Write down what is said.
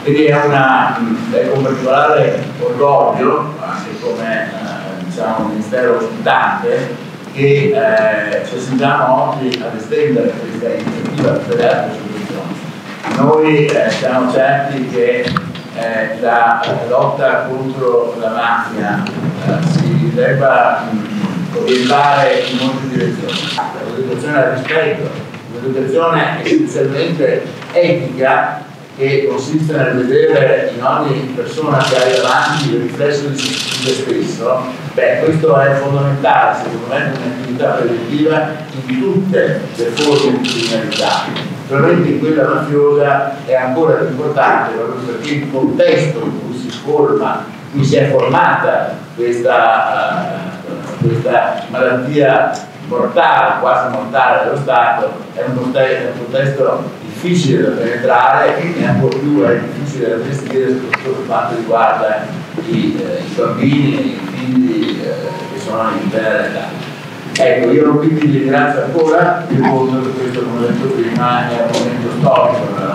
Quindi è con particolare orgoglio, anche come diciamo, ministero ospitante, che ci accingiamo oggi ad estendere questa iniziativa per le altre soluzioni. Noi siamo certi che la lotta contro la mafia si debba orientare in molte direzioni. L'educazione al rispetto, l'educazione essenzialmente etica, che consiste nel vedere in ogni persona che hai davanti il riflesso di se stesso. Questo è fondamentale, secondo me, per un'attività preventiva in tutte le forme di criminalità. Probabilmente in quella mafiosa è ancora più importante, proprio perché il contesto in cui si forma, in cui si è formata questa malattia mortale, quasi mortale dello Stato, è un contesto difficile da penetrare e ancora più è difficile da gestire, soprattutto per quanto riguarda i bambini e i figli che sono in tenera età. Ecco, io quindi vi ringrazio ancora, il voto per questo, come ho detto prima, è un momento storico